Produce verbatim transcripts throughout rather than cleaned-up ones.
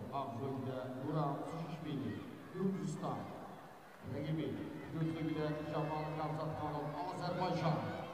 Ağzı'da Guram Tushishvili, Gürcistan. Rakibi Gözlüğü'de Dzhamal Gamzatkhanov, Azerbaijan.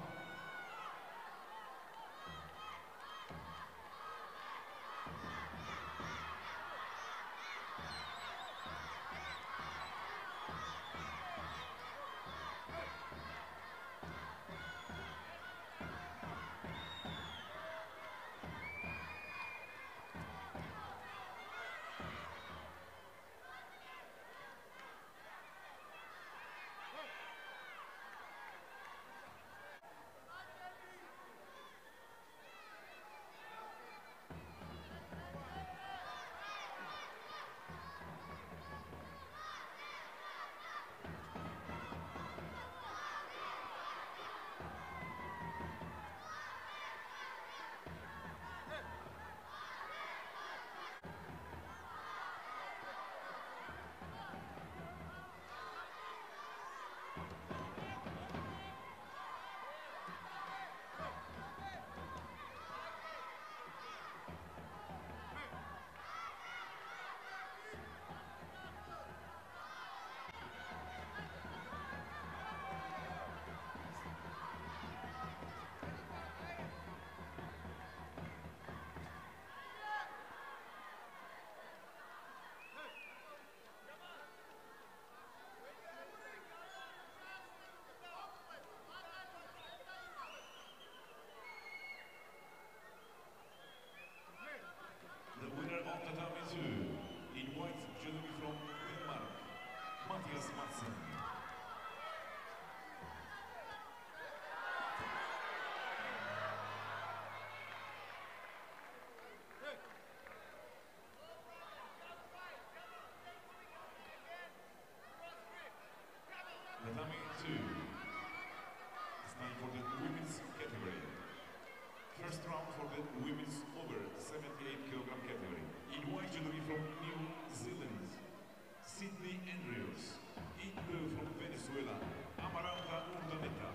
Tatami two. It's time for the women's category. First round for the women's over seventy-eight kilogram category. In white judoka from New Zealand, Sydney Andrews. In blue from Venezuela, Amaranta Urdaneta.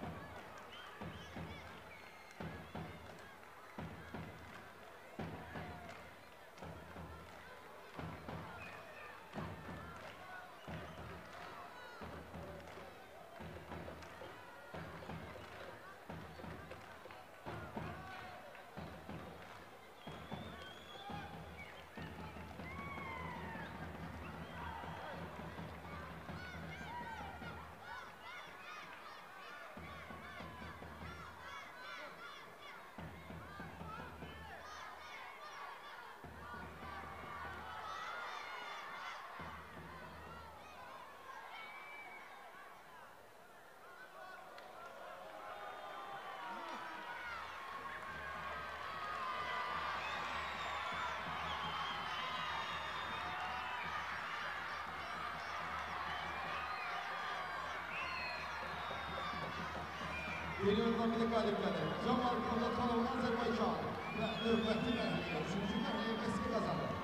Geliyorlar bir de galipleri. Dzhamal Gamzatkhanov, Azerbaycan. Ve növbəti mərhələdə üçüncü mərhələyə Minsk'i kazandı.